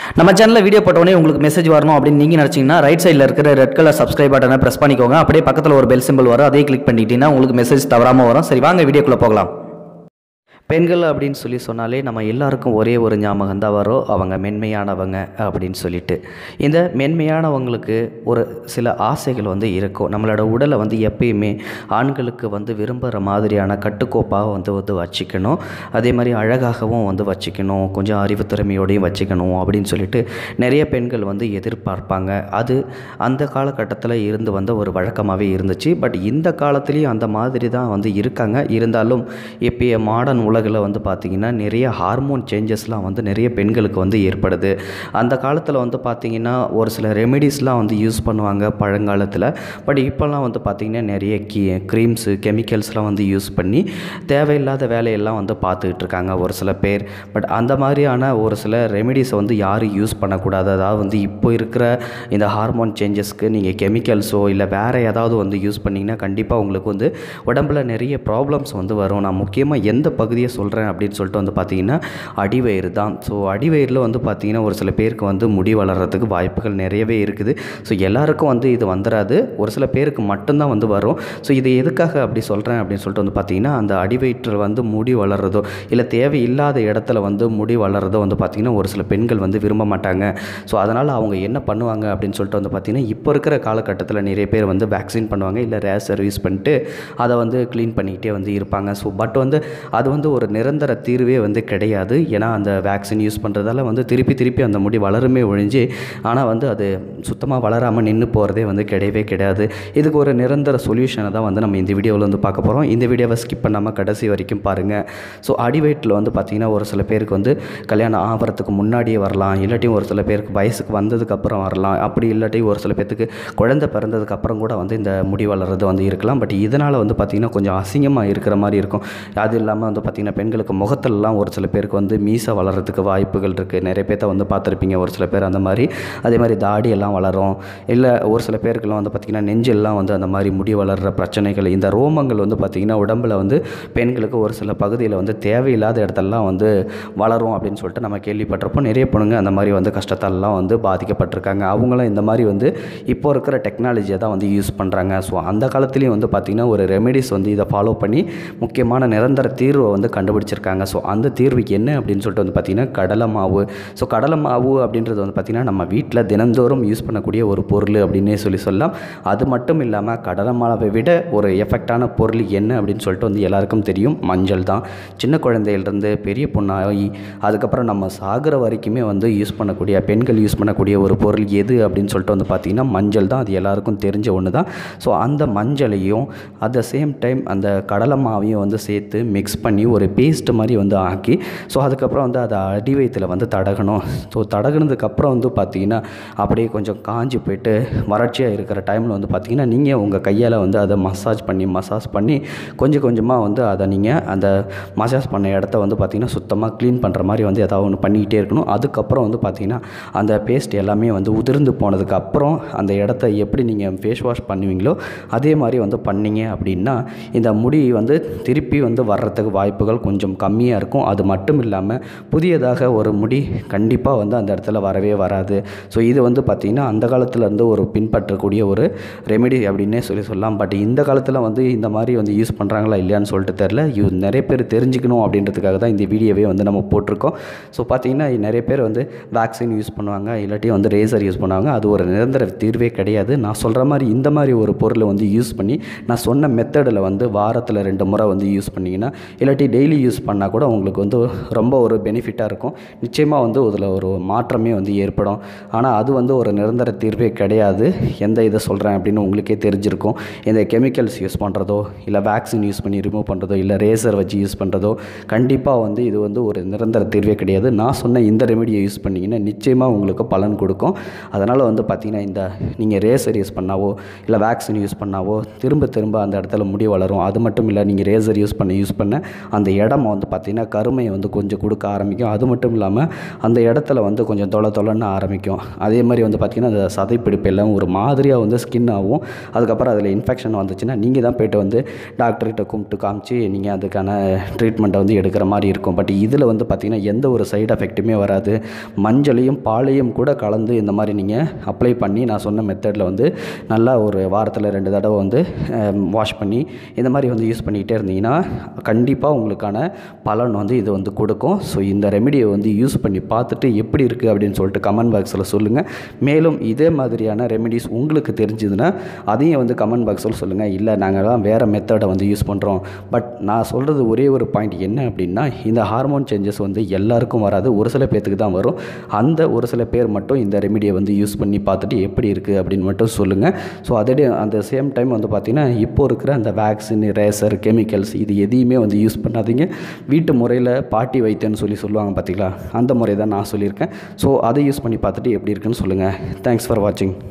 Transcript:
நம்ம சேனலில் வீடியோ போட்டோடனே உங்களுக்கு மெசேஜ் வரணும் அப்படின்னு நீங்கள் நினச்சிங்கன்னா ரைட் சைடில் இருக்கிற ரெட் கலர் சப்ஸ்கிரைப் பட்டனை ப்ரெஸ் பண்ணிக்கோங்க. அப்படியே பக்கத்தில் ஒரு பெல் சிம்பிள் வரும், அதையே கிளிக் பண்ணிக்கிட்டீங்கன்னா உங்களுக்கு மெசேஜ் தவறாமல் வரும். சரி, வாங்க வீடியோக்குள்ளே போகலாம். பெண்கள் அப்படின்னு சொன்னாலே நம்ம எல்லாருக்கும் ஒரே ஒரு ஞாபகம் தான் வரும், அவங்க மென்மையானவங்க அப்படின்னு சொல்லிட்டு. இந்த மென்மையானவங்களுக்கு ஒரு சில ஆசைகள் இருக்கும். நம்மளோட உடலை எப்பயுமே ஆண்களுக்கு விரும்புகிற மாதிரியான கட்டுக்கோப்பாக வச்சுக்கணும். அதே மாதிரி அழகாகவும் வச்சுக்கணும், கொஞ்சம் அறிவுத்திறமையோடையும் வச்சுக்கணும் அப்படின்னு சொல்லிட்டு நிறைய பெண்கள் எதிர்பார்ப்பாங்க. அது அந்த காலகட்டத்தில் இருந்து வந்த ஒரு வழக்கமாகவே இருந்துச்சு. பட் இந்த காலத்துலேயும் அந்த மாதிரி தான் இருக்காங்க. இருந்தாலும் இப்போ மாடர்ன் உலகில் பார்த்திங்கன்னா நிறைய ஹார்மோன் சேஞ்சஸ்லாம் நிறைய பெண்களுக்கு ஏற்படுது. அந்த காலத்தில் பார்த்திங்கன்னா ஒரு சில ரெமெடிஸ்லாம் யூஸ் பண்ணுவாங்க பழங்காலத்தில். பட் இப்போல்லாம் பார்த்திங்கன்னா நிறைய க்ரீம்ஸு கெமிக்கல்ஸ்லாம் யூஸ் பண்ணி தேவையில்லாத வேலையெல்லாம் பார்த்துக்கிட்டு இருக்காங்க ஒரு சில பேர். பட் அந்த மாதிரியான ஒரு சில ரெமெடிஸை யாரும் யூஸ் பண்ணக்கூடாது. அதாவது இப்போ இருக்கிற இந்த ஹார்மோன் சேஞ்சஸ்க்கு நீங்கள் கெமிக்கல்ஸோ இல்லை வேறு ஏதாவது யூஸ் பண்ணிங்கன்னா கண்டிப்பாக உங்களுக்கு உடம்பில் நிறைய ப்ராப்ளம்ஸ் வரும். நான் முக்கியமாக எந்த பகுதியை சொல்கிறேன் அப்படின்னு சொல்லிட்டு பார்த்திங்கன்னா அடிவயிறு தான். ஸோ அடிவயிறில் பார்த்திங்கன்னா ஒரு சில பேருக்கு முடி வளர்கிறதுக்கு வாய்ப்புகள் நிறையவே இருக்குது. ஸோ எல்லாருக்கும் இது வந்துடாது, ஒரு சில பேருக்கு மட்டும்தான் வரும். ஸோ இது எதுக்காக அப்படி சொல்கிறேன் அப்படின்னு சொல்லிட்டு பார்த்திங்கன்னா அந்த அடிவயிற்றில் முடி வளர்கிறதோ இல்லை தேவையில்லாத இடத்துல முடி வளர்கிறதோ பார்த்திங்கன்னா ஒரு சில பெண்கள் விரும்ப மாட்டாங்க. ஸோ அதனால் அவங்க என்ன பண்ணுவாங்க அப்படின்னு சொல்லிட்டு பார்த்திங்கன்னா இப்போ இருக்கிற காலகட்டத்தில் நிறைய பேர் வேக்சின் பண்ணுவாங்க, இல்லை ரேசர் யூஸ் பண்ணிட்டு அதை க்ளீன் பண்ணிக்கிட்டே இருப்பாங்க. ஸோ பட் அது ஒரு நிரந்தர தீர்வே கிடையாது. ஏன்னா அந்த வேக்சின் யூஸ் பண்ணுறதால திருப்பி அந்த முடி வளருமே ஒழிஞ்சு, ஆனால் அது சுத்தமாக வளராமல் நின்று போகிறதே கிடையவே கிடையாது. இதுக்கு ஒரு நிரந்தர சொல்யூஷனை தான் நம்ம இந்த வீடியோவில் பார்க்க போகிறோம். இந்த வீடியோவை ஸ்கிப் பண்ணாமல் கடைசி வரைக்கும் பாருங்கள். ஸோ அடிவயிற்றில் பார்த்திங்கன்னா ஒரு சில பேருக்கு கல்யாணம் ஆகிறதுக்கு முன்னாடியே வரலாம், இல்லாட்டியும் ஒரு சில பேருக்கு வயசுக்கு வந்ததுக்கப்புறம் வரலாம், அப்படி இல்லாட்டி ஒரு சில பேருக்கு குழந்தை பிறந்ததுக்கப்புறம் கூட இந்த முடி வளர்கிறது இருக்கலாம். பட் இதனால் பார்த்திங்கன்னா கொஞ்சம் அசிங்கமாக இருக்கிற மாதிரி இருக்கும். அது இல்லாமல் பார்த்திங்கன்னா பெண்களுக்கு முகத்திலலாம் ஒரு சில பேருக்கு மீசை வளர்கிறதுக்கு வாய்ப்புகள் இருக்குது. நிறைய பேர்த்த பார்த்துருப்பீங்க ஒரு சில பேர் அந்த மாதிரி. அதே மாதிரி தாடியெல்லாம் வளரும், இல்லை ஒரு சில பேருக்குலாம் பார்த்திங்கன்னா நெஞ்செல்லாம் அந்த மாதிரி முடி வளர்கிற பிரச்சனைகள், இந்த ரோமங்கள் பார்த்திங்கன்னா உடம்பில் பெண்களுக்கு ஒரு சில பகுதியில் தேவையில்லாத இடத்தெல்லாம் வளரும் அப்படின்னு சொல்லிட்டு நம்ம கேள்விப்பட்டிருப்போம். நிறைய பொண்ணுங்க அந்த மாதிரி கஷ்டத்தாலெல்லாம் பாதிக்கப்பட்டிருக்காங்க. அவங்களும் இந்த மாதிரி இப்போ இருக்கிற டெக்னாலஜியை தான் யூஸ் பண்ணுறாங்க. ஸோ அந்த காலத்துலேயும் பார்த்திங்கன்னா ஒரு ரெமெடிஸ் இதை ஃபாலோ பண்ணி முக்கியமான நிரந்தர தீர்வை கண்டுபிடிச்சிருக்காங்க. ஸோ அந்த தீர்வு என்ன அப்படின்னு சொல்லிட்டு பார்த்திங்கன்னா கடலை மாவு. ஸோ கடலை மாவு அப்படின்றது பார்த்திங்கன்னா நம்ம வீட்டில் தினந்தோறும் யூஸ் பண்ணக்கூடிய ஒரு பொருள் அப்படின்னே சொல்லலாம். அது மட்டும் இல்லாமல் கடலை மாவை விட ஒரு எஃபெக்டான பொருள் என்ன அப்படின்னு சொல்லிட்டு எல்லாருக்கும் தெரியும், மஞ்சள் தான். சின்ன குழந்தையிலிருந்து பெரிய பொண்ணாகி அதுக்கப்புறம் நம்ம சாகிற வரைக்குமே யூஸ் பண்ணக்கூடிய பெண்கள் யூஸ் பண்ணக்கூடிய ஒரு பொருள் எது அப்படின்னு சொல்லிட்டு பார்த்திங்கன்னா மஞ்சள் தான். அது எல்லாருக்கும் தெரிஞ்ச ஒன்று தான். ஸோ அந்த மஞ்சளையும் அட் த சேம் டைம் அந்த கடலை மாவையும் சேர்த்து மிக்ஸ் பண்ணி ஒரு பேஸ்ட் மாதிரி ஆக்கி, ஸோ அதுக்கப்புறம் அதை அடிவயத்தில் தடகணும். ஸோ தடகுனதுக்கப்புறம் பார்த்திங்கன்னா அப்படியே கொஞ்சம் காஞ்சி போய்ட்டு வறட்சியாக இருக்கிற டைமில் பார்த்திங்கன்னா நீங்கள் உங்கள் கையால் அதை மசாஜ் பண்ணி கொஞ்சம் கொஞ்சமாக அதை நீங்கள் அந்த மசாஜ் பண்ண இடத்த பார்த்திங்கன்னா சுத்தமாக க்ளீன் பண்ணுற மாதிரி ஏதாவது ஒன்று பண்ணிக்கிட்டே இருக்கணும். அதுக்கப்புறம் பார்த்திங்கன்னா அந்த பேஸ்ட் எல்லாமே உதிர்ந்து போனதுக்கப்புறம் அந்த இடத்த எப்படி நீங்கள் ஃபேஸ் வாஷ் பண்ணுவீங்களோ அதே மாதிரி பண்ணிங்க அப்படின்னா இந்த முடி திருப்பி வர்றதுக்கு வாய்ப்புகள் கொஞ்சம் கம்மியாக இருக்கும். அது மட்டும் இல்லாமல் புதியதாக ஒரு முடி கண்டிப்பாக அந்த இடத்துல வரவே வராது. ஸோ இது பார்த்திங்கன்னா அந்த காலத்துலேருந்து ஒரு பின்பற்றக்கூடிய ஒரு ரெமெடி அப்படின்னே சொல்லலாம். பட் இந்த காலத்தில் இந்த மாதிரி யூஸ் பண்ணுறாங்களா இல்லையான்னு சொல்லிட்டு தெரில. நிறைய பேர் தெரிஞ்சுக்கணும் அப்படின்றதுக்காக தான் இந்த வீடியோவே நம்ம போட்டிருக்கோம். ஸோ பார்த்திங்கன்னா நிறைய பேர் வேக்சின் யூஸ் பண்ணுவாங்க, இல்லாட்டி ரேசர் யூஸ் பண்ணுவாங்க. அது ஒரு நிரந்தர தீர்வே கிடையாது. நான் சொல்கிற மாதிரி இந்த மாதிரி ஒரு பொருளை யூஸ் பண்ணி நான் சொன்ன மெத்தடில் வாரத்தில் 2 முறை யூஸ் பண்ணிங்கன்னா இல்லாட்டி டெய்லி யூஸ் பண்ணால் கூட உங்களுக்கு ரொம்ப ஒரு பெனிஃபிட்டாக இருக்கும். நிச்சயமாக அதில் ஒரு மாற்றமே ஏற்படும். ஆனால் அது ஒரு நிரந்தர தீர்வே கிடையாது. எந்த இதை சொல்கிறேன் அப்படின்னு உங்களுக்கே தெரிஞ்சிருக்கும். இந்த கெமிக்கல்ஸ் யூஸ் பண்ணுறதோ இல்லை வேக்சின் யூஸ் பண்ணி ரிமூவ் பண்ணுறதோ இல்லை ரேசர் வச்சு யூஸ் பண்ணுறதோ கண்டிப்பாக இது ஒரு நிரந்தர தீர்வே கிடையாது. நான் சொன்ன இந்த ரெமெடியை யூஸ் பண்ணிங்கன்னா நிச்சயமாக உங்களுக்கு பலன் கொடுக்கும். அதனால் பார்த்திங்கன்னா இந்த நீங்கள் ரேசர் யூஸ் பண்ணாவோ இல்லை வேக்சின் யூஸ் பண்ணாவோ திரும்ப அந்த இடத்துல முடி வளரும். அது மட்டும் இல்லை, நீங்கள் ரேசர் யூஸ் பண்ண அந்த அந்த இடம் வந்து பார்த்திங்கன்னா கருமையை வந்து கொஞ்சம் கொடுக்க ஆரம்பிக்கும். அது மட்டும் இல்லாமல் அந்த இடத்துல வந்து கொஞ்சம் தொலைன்னு ஆரம்பிக்கும். அதே மாதிரி வந்து பார்த்திங்கன்னா அந்த சதைப்பிடிப்பு எல்லாம் ஒரு மாதிரியாக வந்து ஸ்கின் ஆகும். அதுக்கப்புறம் அதில் இன்ஃபெக்ஷன் வந்துச்சுன்னா நீங்கள் தான் போய்ட்டு வந்து டாக்டர்கிட்ட கும்பிட்டு காமிச்சு நீங்கள் அதுக்கான ட்ரீட்மெண்ட்டை வந்து எடுக்கிற மாதிரி இருக்கும். பட் இதில் வந்து பார்த்திங்கன்னா எந்த ஒரு சைடு எஃபெக்ட்டுமே வராது. மஞ்சளையும் பாலையும் கூட கலந்து இந்த மாதிரி நீங்கள் அப்ளை பண்ணி நான் சொன்ன மெத்தடில் வந்து நல்லா ஒரு வாரத்தில் 2 தடவை வந்து வாஷ் பண்ணி இந்த மாதிரி வந்து யூஸ் பண்ணிக்கிட்டே இருந்தீங்கன்னா கண்டிப்பாக உங்களுக்கான பலன் வந்து இது வந்து கொடுக்கும். ஸோ இந்த ரெமிடியை வந்து யூஸ் பண்ணி பார்த்துட்டு எப்படி இருக்குது அப்படின்னு சொல்லிட்டு கமெண்ட் பாக்ஸில் சொல்லுங்கள். மேலும் இதே மாதிரியான ரெமிடிஸ் உங்களுக்கு தெரிஞ்சதுன்னா அதையும் வந்து கமெண்ட் பாக்ஸில் சொல்லுங்கள். இல்லை நாங்கள்லாம் வேறு மெத்தடை வந்து யூஸ் பண்ணுறோம். பட் நான் சொல்கிறது ஒரே ஒரு பாயிண்ட் என்ன அப்படின்னா, இந்த ஹார்மோன் சேஞ்சஸ் வந்து எல்லாருக்கும் வராது, ஒரு சில பேர்த்துக்கு தான் வரும். அந்த ஒரு சில பேர் மட்டும் இந்த ரெமிடியை வந்து யூஸ் பண்ணி பார்த்துட்டு எப்படி இருக்குது அப்படின்னு மட்டும் சொல்லுங்கள். ஸோ அதே அந்த சேம் டைம் வந்து பார்த்திங்கன்னா இப்போ இருக்கிற அந்த வேக்சின், ரேசர், கெமிக்கல்ஸ் இது எதையுமே வந்து யூஸ் பண்ணாதீங்க. வீட்டு முறையில் பாட்டி வைத்தியன்னு சொல்லுவாங்க பார்த்தீங்களா, அந்த முறை தான் நான் சொல்லியிருக்கேன். ஸோ அதை யூஸ் பண்ணி பார்த்துட்டு எப்படி இருக்குன்னு சொல்லுங்கள். தேங்க்ஸ் ஃபார் வாட்சிங்.